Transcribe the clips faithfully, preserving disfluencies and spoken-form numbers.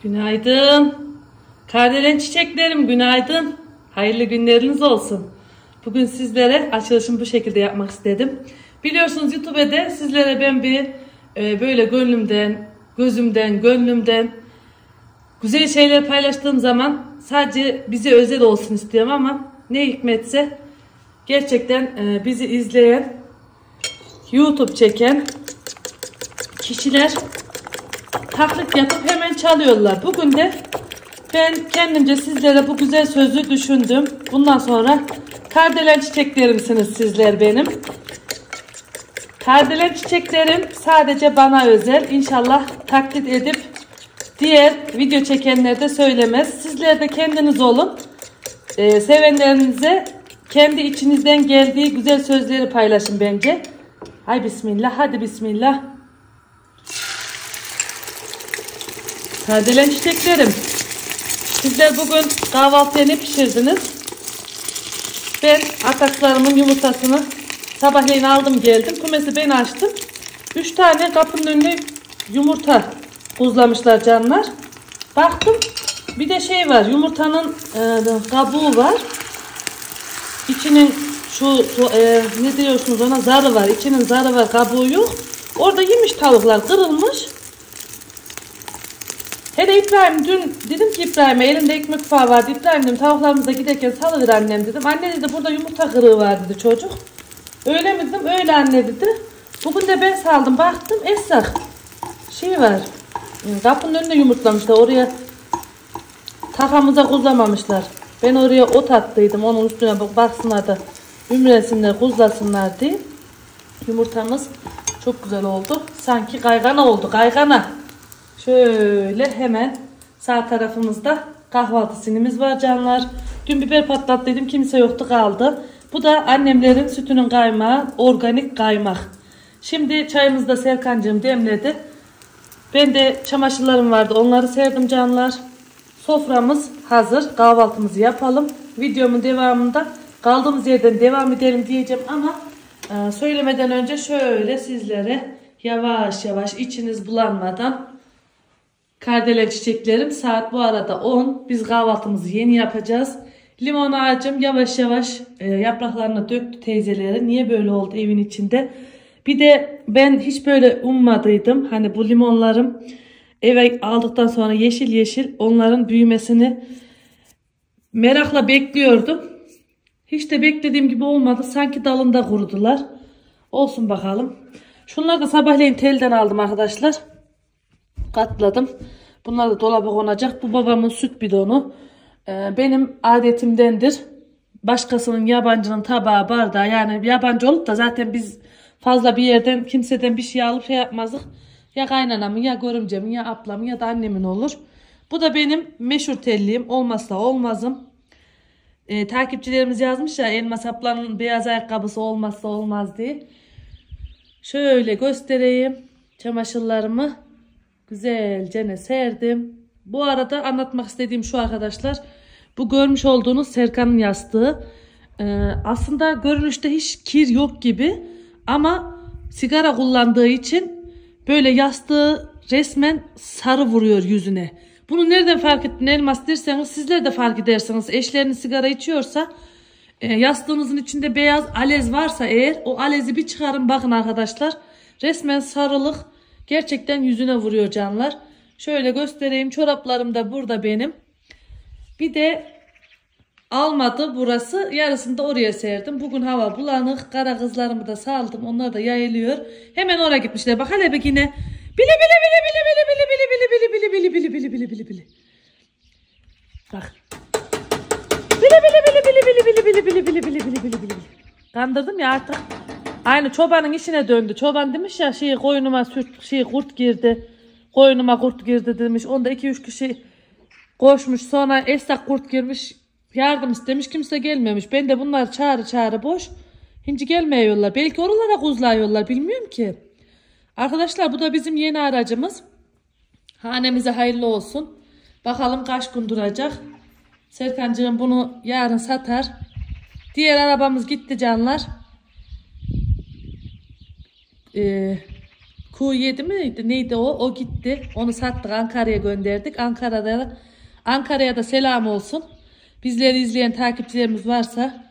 Günaydın. Kardelen çiçeklerim günaydın. Hayırlı günleriniz olsun. Bugün sizlere açılışımı bu şekilde yapmak istedim. Biliyorsunuz YouTube'da sizlere ben bir e, böyle gönlümden, gözümden, gönlümden güzel şeyler paylaştığım zaman sadece bize özel olsun istiyorum ama ne hikmetse gerçekten e, bizi izleyen, YouTube çeken kişiler taklit yapıp hemen çalıyorlar. Bugün de ben kendimce sizlere bu güzel sözü düşündüm. Bundan sonra kardelen çiçeklerimsiniz sizler benim. Kardelen çiçeklerim sadece bana özel. İnşallah taklit edip diğer video çekenler de söylemez. Sizler de kendiniz olun. Ee, sevenlerinize kendi içinizden geldiği güzel sözleri paylaşın bence. Hay bismillah, hadi bismillah. Kardelen çiçeklerim. Sizler bugün kahvaltıya ne pişirdiniz? Ben ataklarımın yumurtasını sabahleyin aldım geldim. Kümesi ben açtım. üç tane kapının önüne yumurta buzlamışlar canlar. Baktım bir de şey var, yumurtanın e, kabuğu var. İçinin şu e, ne diyorsunuz ona, zarı var. İçinin zarı var, kabuğu yok. Orada yemiş tavuklar, kırılmış. Hele İbrahim dün dedim ki İbrahim'e, elinde ekmek ufağı vardı. İbrahim dedim, tavuklarımıza giderken salıver annem dedim. Anne dedi, burada yumurta kırığı var dedi çocuk. Öyle mi dedim, öyle anne dedi. Bugün de ben saldım, baktım esak şey var. Kapının önüne yumurtlamışlar, oraya takamıza kuzlamamışlar. Ben oraya ot attıydım, onun üstüne baksınlar da ümresinler, kuzlasınlar diye. Yumurtamız çok güzel oldu. Sanki kaygana oldu, kaygana. Şöyle hemen sağ tarafımızda kahvaltı sinimiz var canlar. Dün biber patlattıydım, kimse yoktu, kaldı. Bu da annemlerin sütünün kaymağı, organik kaymak. Şimdi çayımızı da Serkancığım demledi. Ben de çamaşırlarım vardı, onları serdim canlar. Soframız hazır, kahvaltımızı yapalım. Videomun devamında kaldığımız yerden devam edelim diyeceğim ama e, söylemeden önce şöyle sizlere yavaş yavaş, içiniz bulanmadan, kardelen çiçeklerim, saat bu arada on. Biz kahvaltımızı yeni yapacağız. Limon ağacım yavaş yavaş e, yapraklarını döktü teyzeleri. Niye böyle oldu evin içinde? Bir de ben hiç böyle ummadıydım. Hani bu limonlarım eve aldıktan sonra yeşil yeşil, onların büyümesini merakla bekliyordum. Hiç de beklediğim gibi olmadı. Sanki dalında kurudular. Olsun bakalım. Şunları da sabahleyin telden aldım arkadaşlar. Katladım. Bunlar da dolaba konacak. Bu babamın süt bidonu. Ee, benim adetimdendir. Başkasının, yabancının tabağı, bardağı, yani yabancı olup da zaten biz fazla bir yerden, kimseden bir şey alıp şey yapmazdık. Ya kaynanamın, ya görümcemin, ya ablamın, ya da annemin olur. Bu da benim meşhur telliğim. Olmazsa olmazım. Ee, takipçilerimiz yazmış ya, Elmas ablanın beyaz ayakkabısı olmazsa olmaz diye. Şöyle göstereyim çamaşırlarımı. Güzelce ne serdim. Bu arada anlatmak istediğim şu arkadaşlar. Bu görmüş olduğunuz Serkan'ın yastığı. Ee, aslında görünüşte hiç kir yok gibi. Ama sigara kullandığı için böyle yastığı resmen sarı vuruyor yüzüne. Bunu nereden fark ettin Elmas derseniz, sizler de fark edersiniz. Eşleriniz sigara içiyorsa, e, yastığınızın içinde beyaz alez varsa eğer, o alezi bir çıkarın bakın arkadaşlar. Resmen sarılık. Gerçekten yüzüne vuruyor canlar. Şöyle göstereyim. Çoraplarım da burada benim. Bir de almadı burası. Yarısını da oraya serdim. Bugün hava bulanık. Kara kızlarımı da saldım. Onlar da yayılıyor. Hemen oraya gitmişler. Bak hele bir yine. Bili bili bili bili bili bili bili bili bili bili bili bili bili bili. Bak. Bili bili bili bili bili bili bili bili bili bili bili bili bili. Kandırdım ya artık. Aynı çobanın işine döndü. Çoban demiş ya, şey koyunuma süt, şey kurt girdi. Koyunuma kurt girdi demiş. Onda iki üç kişi koşmuş. Sonra esak kurt girmiş. Yardım istemiş. Kimse gelmemiş. Ben de bunlar çağrı çağrı boş. Hinci gelmiyorlar. Belki oralara kuzlayıyorlar. Bilmiyorum ki. Arkadaşlar bu da bizim yeni aracımız. Hanemize hayırlı olsun. Bakalım kaç gün duracak. Serkancığım bunu yarın satar. Diğer arabamız gitti canlar. Ee, Q yedi miydi? Neydi o? O gitti. Onu sattık. Ankara'ya gönderdik. Ankara'da Ankara'ya da selam olsun. Bizleri izleyen takipçilerimiz varsa.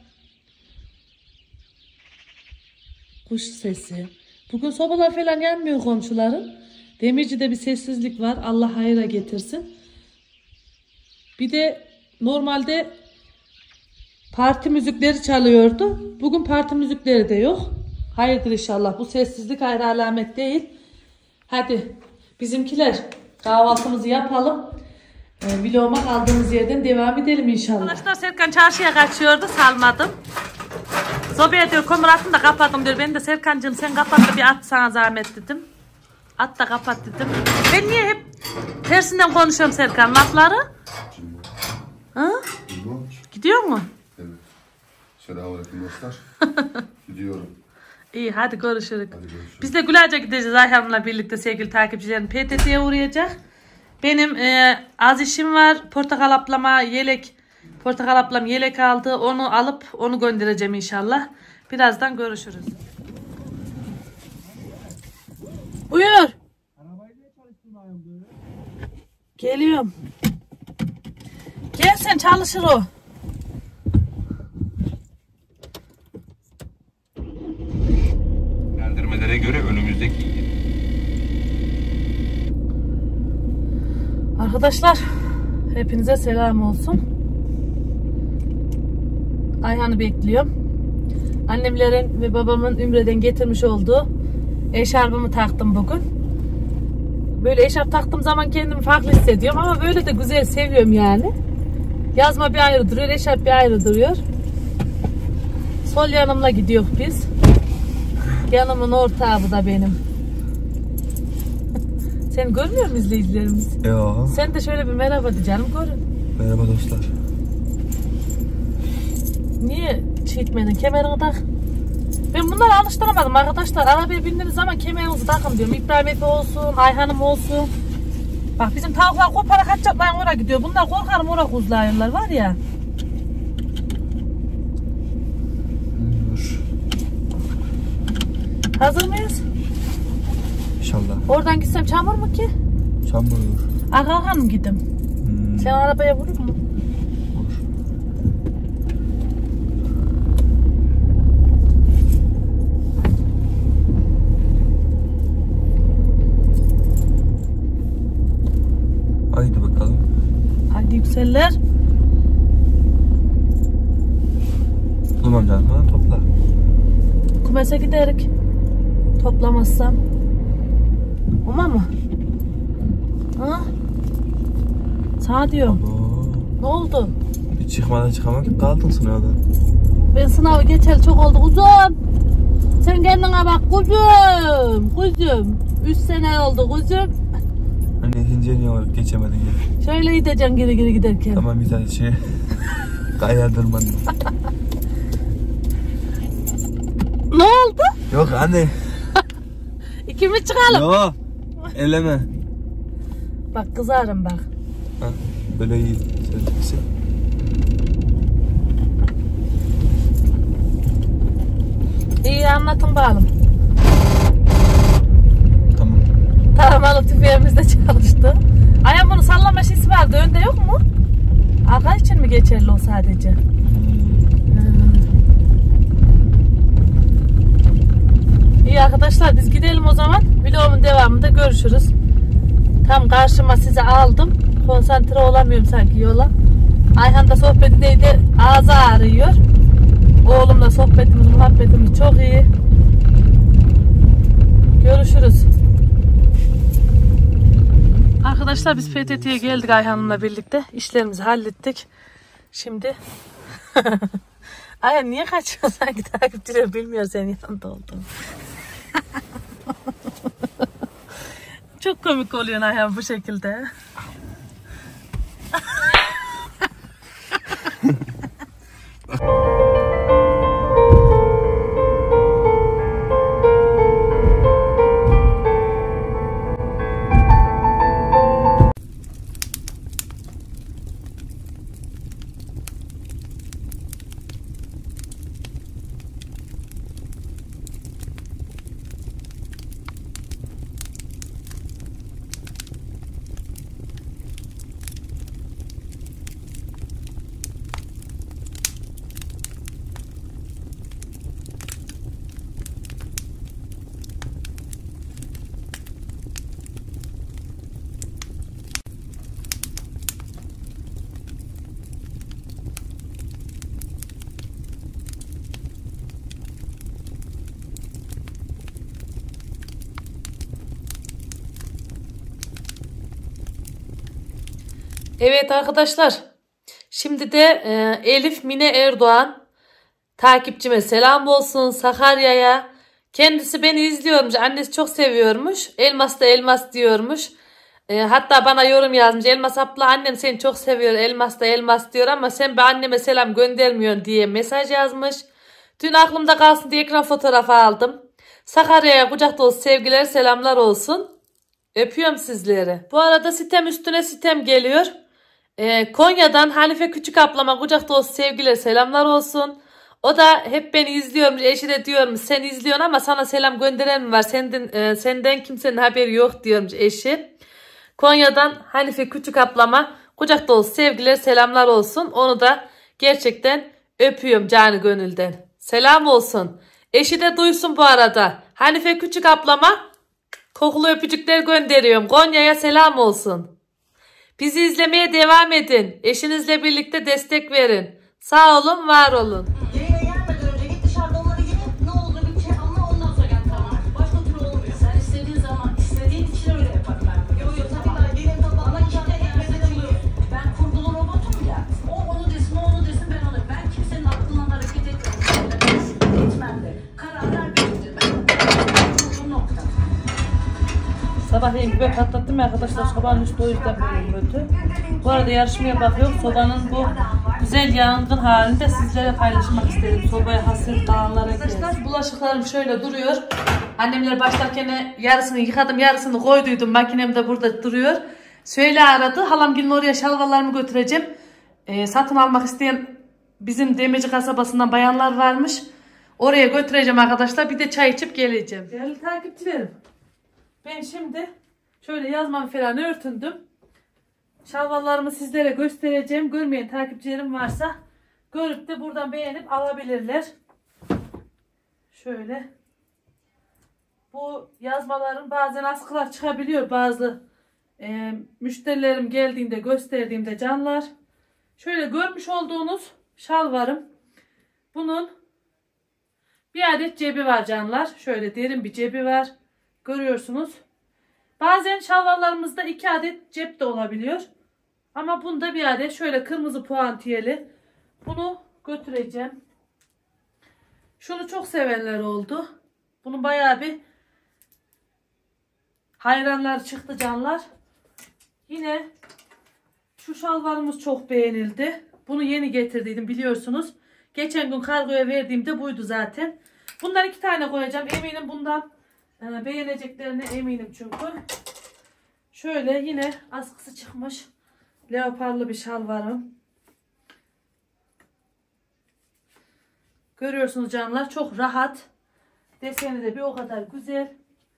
Kuş sesi. Bugün sobalar falan yanmıyor komşuların. Demirci'de bir sessizlik var. Allah hayra getirsin. Bir de normalde parti müzikleri çalıyordu. Bugün parti müzikleri de yok. Hayırdır inşallah. Bu sessizlik hayır alamet değil. Hadi bizimkiler kahvaltımızı yapalım. E, vloguma kaldığımız yerden devam edelim inşallah. Arkadaşlar Serkan çarşıya kaçıyordu. Salmadım. Sobaya diyor kömür attım da kapattım diyor. Ben de Serkancığım sen kapat da bir at sana zahmet dedim. At da kapat dedim. Ben niye hep tersinden konuşuyorum Serkan lafları? Ha? Gidiyor mu? Evet. Selamünaleyküm dostlar. Gidiyorum. İyi hadi görüşürüz. Hadi görüşürüz. Biz de Güler'ce gideceğiz Ayhan'la birlikte sevgili takipçilerim. P T T'ye uğrayacak. Benim e, az işim var. Portakal ablama yelek, portakal ablam yelek aldı. Onu alıp onu göndereceğim inşallah. Birazdan görüşürüz. Buyur. Geliyorum. Gel sen çalışır o. Bilgilendirmelere göre önümüzdeki yıl. Arkadaşlar hepinize selam olsun. Ayhan'ı bekliyorum. Annemlerin ve babamın Ümre'den getirmiş olduğu eşarbımı taktım bugün. Böyle eşarp taktığım zaman kendimi farklı hissediyorum ama böyle de güzel seviyorum yani. Yazma bir ayrı duruyor, eşarp bir ayrı duruyor. Sol yanımla gidiyor biz. Yanımın ortağı bu da benim. Sen görmüyor musun izleyicilerimiz? Yo. Sen de şöyle bir merhaba de canım görün. Merhaba dostlar. Niye çiğitmedin? Kemerini tak. Ben bunları alıştıramadım arkadaşlar. Arabaya bindiğiniz zaman kemerinizi takın diyorum. İbrahim Efe olsun, Ayhan'ım olsun. Bak bizim tavuklar koparak kaçacaklar oraya gidiyor. Bunlar korkarım oraya kuzlayırlar var ya. Dur. Hazır mıyız? İnşallah. Oradan gitsem çamur mu ki? Çamur olur. Arka hanım gidim. Hmm. Sen arabaya vurur mu? Olur. Haydi bakalım. Hadi yükseller. Tamam canım ha, topla. Kumese giderik. Toplamazsam. Olma mı? Ha? Sana diyorum. Oo. Ne oldu? Bir çıkmadan çıkamadık, kaldın sınavdan. Ben sınavı geçeli çok oldu kuzum. Sen kendine bak kuzum. Kuzum. Üç sene oldu kuzum. Hani ikinci niye olarak geçemedin ya? Şöyle gideceksin geri geri giderken. Tamam bir tane şey. Kayadırmadın. Ne oldu? Yok anne. İkimiz çıkalım. Yok. Eleme. Bak kızarım bak. Ha, böyle iyi. Sen İyi anlatın bakalım. Tamam. Taramalı tüfeğimiz de çalıştı. Ayağım bunu sallama şişi vardı. Önde yok mu? Arka için mi geçerli o sadece? Hmm. İyi arkadaşlar biz gidelim o zaman. Vlogumun devamında görüşürüz. Tam karşıma sizi aldım. Konsantre olamıyorum sanki yola. Ayhan da sohbetindeydi. Ağzı ağrıyor. Oğlumla sohbetimiz, muhabbetimiz çok iyi. Görüşürüz. Arkadaşlar biz P T T'ye geldik Ayhan'ımla birlikte. İşlerimizi hallettik. Şimdi Ayhan niye kaçıyorsun? Sanki takipçiler bilmiyor senin yanında olduğunu. Çok komik oluyor Ayhan bu şekilde. Evet arkadaşlar. Şimdi de e, Elif Mine Erdoğan takipçime selam olsun, Sakarya'ya. Kendisi beni izliyormuş. Annesi çok seviyormuş. Elmas da elmas diyormuş. E, hatta bana yorum yazmış. Elmas abla annem seni çok seviyor. Elmas da elmas diyor ama sen be anneme selam göndermiyorsun diye mesaj yazmış. Dün aklımda kalsın diye ekran fotoğrafı aldım. Sakarya'ya kucak dolusu sevgiler, selamlar olsun. Öpüyorum sizleri. Bu arada sitem üstüne sitem geliyor. Ee, Konya'dan Hanife Küçük ablama kucak dolusu sevgiler, selamlar olsun. O da hep beni izliyormuş. Eşi de diyormuş sen izliyorsun ama sana selam gönderen mi var? Senden, e, senden kimsenin haberi yok diyormuş eşi. Konya'dan Hanife Küçük ablama kucak dolusu sevgiler, selamlar olsun. Onu da gerçekten öpüyorum canı gönülden. Selam olsun. Eşi de duysun bu arada. Hanife Küçük ablama kokulu öpücükler gönderiyorum. Konya'ya selam olsun. Bizi izlemeye devam edin. Eşinizle birlikte destek verin. Sağ olun, var olun. Yayına gelmeden önce git dışarıda onları gidip ne olduğunu bir şey anla ondan sonra gel tamam. Başka türlü olmuyor. Sen istediğin zaman istediğin için öyle yaparım ben. Yo yo tabii ben gelin baba ama kimse gelmeden oluyorsun. Ben kurgulu robotum ya. O onu desin, o onu desin ben onu. Ben kimsenin aklından hareket etmiyorum. Etmem de. Kararlar benimdir. Ben bu nokta. Sabahleyin gibi patlattım ya arkadaşlar. Sabahın üstü o yüzden böyle kötü. Bu arada yarışmaya bakıyorum. Sobanın bu güzel yangın halini de sizlere paylaşmak istedim. Sobaya hasret kalanlara arkadaşlar. Bulaşıklarım şöyle duruyor. Annemler başlarken yarısını yıkadım, yarısını koyduydum. Makinem de burada duruyor. Söyle aradı. Halamgilin oraya şalvarlarımı götüreceğim. Ee, satın almak isteyen bizim Demirci kasabasından bayanlar varmış. Oraya götüreceğim arkadaşlar. Bir de çay içip geleceğim. Değerli takipçilerim. Ben şimdi şöyle yazmam falan örtündüm. Şalvarlarımı sizlere göstereceğim. Görmeyen takipçilerim varsa görüp de buradan beğenip alabilirler. Şöyle. Bu yazmaların bazen askılar çıkabiliyor. Bazı e, müşterilerim geldiğinde gösterdiğimde canlar. Şöyle görmüş olduğunuz şalvarım. Bunun bir adet cebi var canlar. Şöyle derin bir cebi var. Görüyorsunuz. Bazen şalvarlarımızda iki adet cep de olabiliyor. Ama bunda bir adet şöyle kırmızı puantiyeli. Bunu götüreceğim. Şunu çok sevenler oldu. Bunun bayağı bir hayranlar çıktı canlar. Yine şu şalvarımız çok beğenildi. Bunu yeni getirdiydim biliyorsunuz. Geçen gün kargoya verdiğimde buydu zaten. Bundan iki tane koyacağım. Eminim bundan e, beğeneceklerine eminim çünkü. Şöyle yine askısı çıkmış. Leoparlı bir şalvarım. Görüyorsunuz canlar. Çok rahat. Deseni de bir o kadar güzel.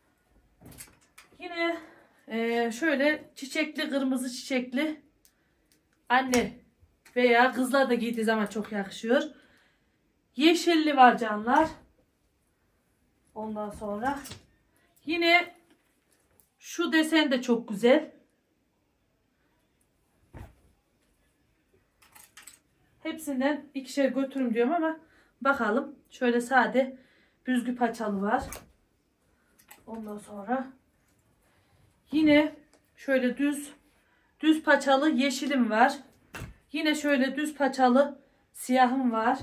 Yine e, şöyle çiçekli, kırmızı çiçekli. Anne veya kızlar da giydiği zaman çok yakışıyor. Yeşilli var canlar. Ondan sonra yine şu desen de çok güzel. Hepsinden ikişer götürüm diyorum ama bakalım. Şöyle sade büzgü paçalı var. Ondan sonra yine şöyle düz düz paçalı yeşilim var. Yine şöyle düz paçalı siyahım var.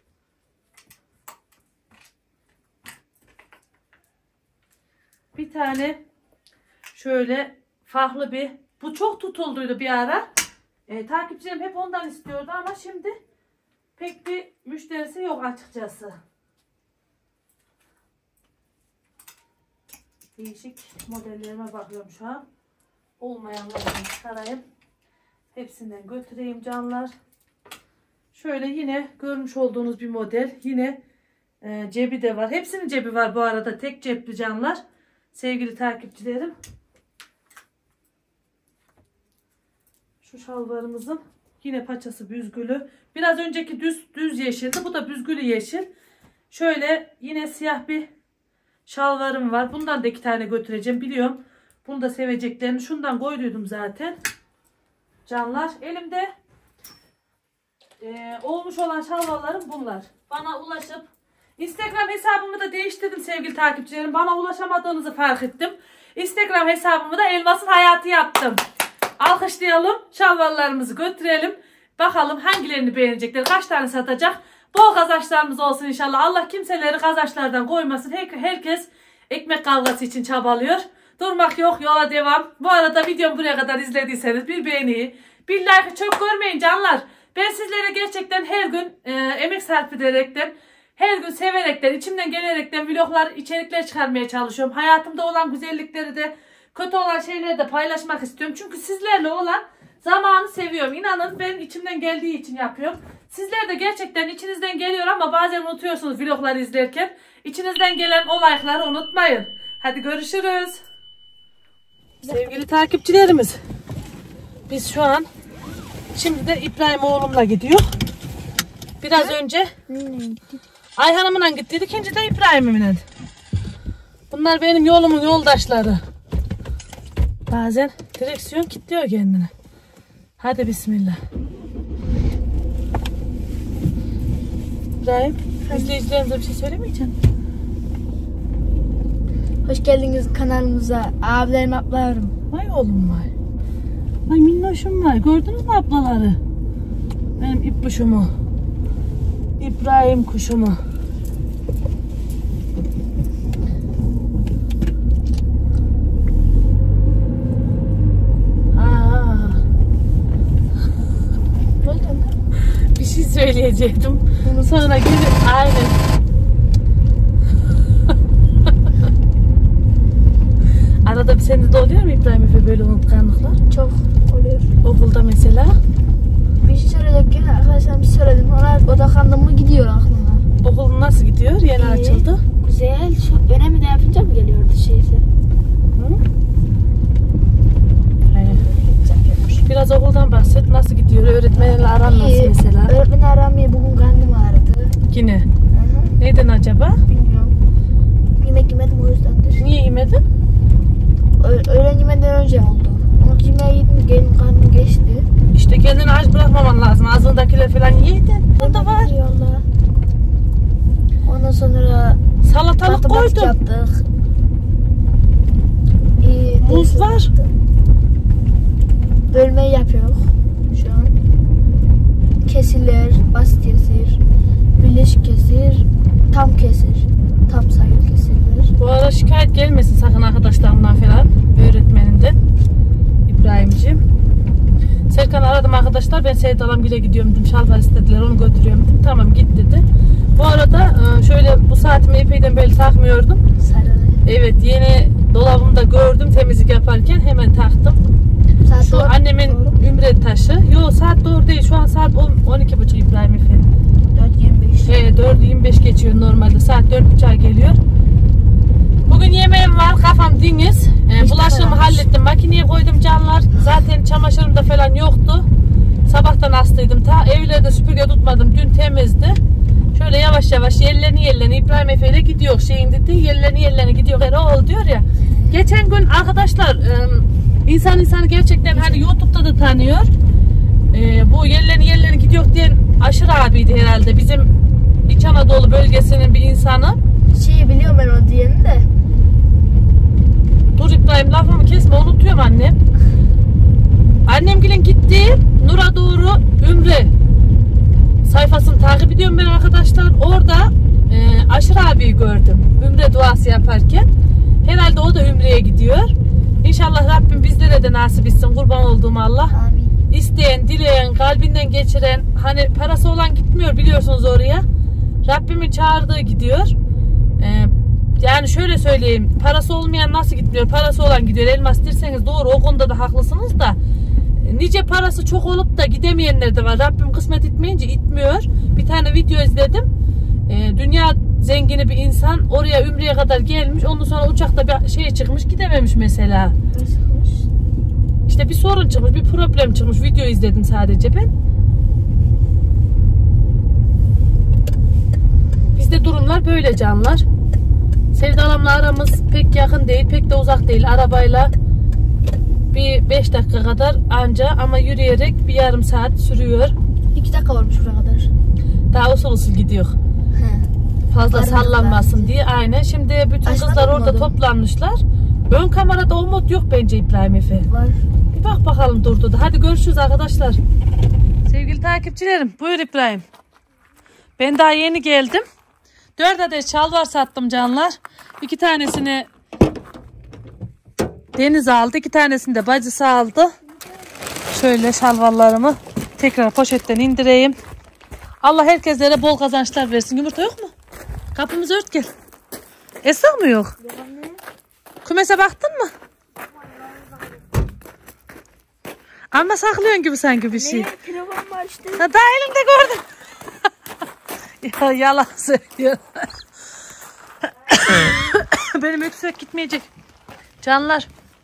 Bir tane şöyle farklı bir, bu çok tutulduydu bir ara. E, takipçilerim hep ondan istiyordu ama şimdi pek bir müşterisi yok açıkçası. Değişik modellerime bakıyorum şu an. Olmayanlarını çıkarayım. Hepsinden götüreyim canlar. Şöyle yine görmüş olduğunuz bir model. Yine e, cebi de var. Hepsinin cebi var bu arada. Tek cepli canlar. Sevgili takipçilerim. Şu şalvarımızın yine paçası büzgülü. Biraz önceki düz düz yeşildi. Bu da büzgülü yeşil. Şöyle yine siyah bir şalvarım var. Bundan da iki tane götüreceğim. Biliyorum. Bunu da seveceklerini. Şundan koyduydum zaten. Canlar. Elimde e, olmuş olan şalvarlarım bunlar. Bana ulaşıp Instagram hesabımı da değiştirdim sevgili takipçilerim. Bana ulaşamadığınızı fark ettim. Instagram hesabımı da Elmas'ın hayatı yaptım. Alkışlayalım. Şalvarlarımızı götürelim. Bakalım hangilerini beğenecekler. Kaç tane satacak. Bol kazançlarımız olsun inşallah. Allah kimseleri kazançlardan koymasın. Her, herkes ekmek kavgası için çabalıyor. Durmak yok. Yola devam. Bu arada videomu buraya kadar izlediyseniz bir beğeniyi, bir like çok görmeyin canlar. Ben sizlere gerçekten her gün e, emek sarf ederekten, her gün severekten, içimden gelerekten vloglar, içerikler çıkarmaya çalışıyorum. Hayatımda olan güzellikleri de, kötü olan şeyleri de paylaşmak istiyorum. Çünkü sizlerle olan zamanı seviyorum. İnanın ben içimden geldiği için yapıyorum. Sizler de gerçekten içinizden geliyor ama bazen unutuyorsunuz vlogları izlerken. İçinizden gelen o like'ları unutmayın. Hadi görüşürüz. Sevgili takipçilerimiz, biz şu an şimdi de İbrahim oğlumla gidiyor. Biraz önce Ayhan'ımla gittiydik. İkinci de İbrahim'imle. Bunlar benim yolumun yoldaşları. Bazen direksiyon kilitliyor kendine. Hadi bismillah. İbrahim, izleyicilerimize bir şey söylemeyeceksin. Hoş geldiniz kanalımıza. Abilerim, ablalarım. Vay oğlum vay. Vay minnoşum var. Gördünüz mü ablaları? Benim ip kuşumu. İbrahim kuşumu. Aa. Bir şey söyleyecektim. Sonra geri aynen. Arada bir sende de oluyor mu İbrahim Efe böyle unutkanlıklar? Çok oluyor. Okulda mesela? Bir şey söyleyecekken arkadaşlar bir söyledim. Ona odakandım mı gidiyor aklına. Okulun nasıl gidiyor? Yeni İyi, açıldı. Güzel. Şu önemli de yapınca mı geliyordu şeyse? Hı? He. Biraz okuldan bahset. Nasıl gidiyor? Öğretmenlerle aran nasıl mesela? Öğretmeni aramıyor. Bugün karnım ağrıdı. Yine. Hı hı. Neden acaba? Bilmiyorum. Yemek yemedim o yüzdendir. Niye yemedin? Ö öğlen yemeden önce oldu. Onu yemeğe yedim. Gelin karnım geçti. İşte kendini aç bırakmaman lazım. Ağzındakiler falan yiydin. Burada var. Eyvallah. Ondan sonra Salatalık matematik koydum. yaptık. Ee, Muz ders var. yaptık. Bölmeyi yapıyoruz şu an. Kesirler, basit kesir, birleşik kesir, tam kesir, tam sayılı kesirler. Bu ara şikayet gelmesin sakın arkadaşlarımdan falan. Öğretmeninden. İbrahimciğim. Serkan aradım arkadaşlar. Ben Seyit Alamgil'e gidiyorum dedim. Şalvar istediler. Onu götürüyorum dedim. Tamam git dedi. Bu arada şöyle bu saatimi epeyden beri takmıyordum. Sarılı. Evet yeni dolabımda gördüm temizlik yaparken hemen taktım. Saat Şu doğru, annemin doğru. ümre taşı. Yo saat doğru değil. Şu an saat on iki buçuk İbrahim efendim. dört yirmi beş. Ee, dört yirmi beş geçiyor normalde. Saat dört buçuğa geliyor. Bugün yemeğim var. Kafam diniz. Ee, bulaşığımı hallettim. Makineye koydum canlar. Zaten çamaşırım da falan yoktu. Sabahtan hastaydım. Ta evlerde süpürge tutmadım. Dün temizdi. Şöyle yavaş yavaş yerlerini yerlerini İbrahim Efe ile gidiyor. Şeyin dediği yerlerini yerlerini gidiyor. Erol diyor ya. Geçen gün arkadaşlar insan insanı gerçekten hani YouTube'da da tanıyor. Ee, bu yerlerini yerlerini gidiyor diyen Aşır abiydi herhalde. Bizim İç Anadolu bölgesinin bir insanı. Şeyi biliyorum ben o diyeni de. Dur İbrahim lafımı kesme unutuyorum annem. Annemgilin gitti Nur'a doğru Ümre sayfasını takip ediyorum ben arkadaşlar. Orada e, Aşır abiyi gördüm. Ümre duası yaparken. Herhalde o da Ümre'ye gidiyor. İnşallah Rabbim bizlere de nasip etsin. Kurban olduğum Allah. Amin. İsteyen, dileyen, kalbinden geçiren, hani parası olan gitmiyor biliyorsunuz oraya. Rabbimin çağırdığı gidiyor. Ee, yani şöyle söyleyeyim. Parası olmayan nasıl gitmiyor? Parası olan gidiyor. Elmas derseniz doğru. O konuda da haklısınız da. Nice parası çok olup da gidemeyenler de var. Rabbim kısmet etmeyince itmiyor. Bir tane video izledim. Ee, dünya zengini bir insan oraya Ümre'ye kadar gelmiş. Ondan sonra uçakta bir şey çıkmış. Gidememiş mesela. Nasılmış? İşte bir sorun çıkmış. Bir problem çıkmış. Video izledim sadece ben. Bizde durumlar böyle canlar. Sevdalamla aramız pek yakın değil. Pek de uzak değil. Arabayla bir beş dakika kadar anca ama yürüyerek bir yarım saat sürüyor. İki dakika olmuş buraya kadar. Daha usul usul gidiyor. He. Fazla Var mı sallanmasın kızlar? diye. Aynen. Şimdi bütün Açmadın kızlar mı orada modu? toplanmışlar. Ön kamerada o mod yok bence İbrahim Efe. Var. Bir bak bakalım durdu da. Hadi görüşürüz arkadaşlar. Sevgili takipçilerim, buyur İbrahim. Ben daha yeni geldim. Dört adet şalvar sattım canlar. İki tanesini Deniz aldı. İki tanesini de bacısı aldı. Şöyle şalvarlarımı tekrar poşetten indireyim. Allah herkeslere bol kazançlar versin. Yumurta yok mu? Kapımızı ört gel. Esra mı yok? Kümese baktın mı? Ama saklıyorsun gibi sanki bir şey. Telefon var işte. Ha, daha elimde gördüm. Ya yalan söylüyor. Benim öksürük gitmeyecek. Canlar.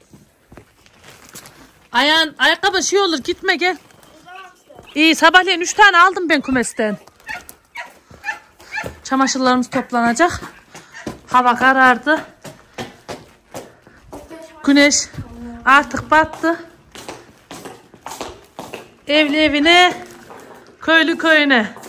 Ayağın, ayakkabı şey olur, gitme gel. İyi, sabahleyin üç tane aldım ben kümesten. Çamaşırlarımız toplanacak. Hava karardı. Güneş artık battı. Evli evine, köylü köyüne.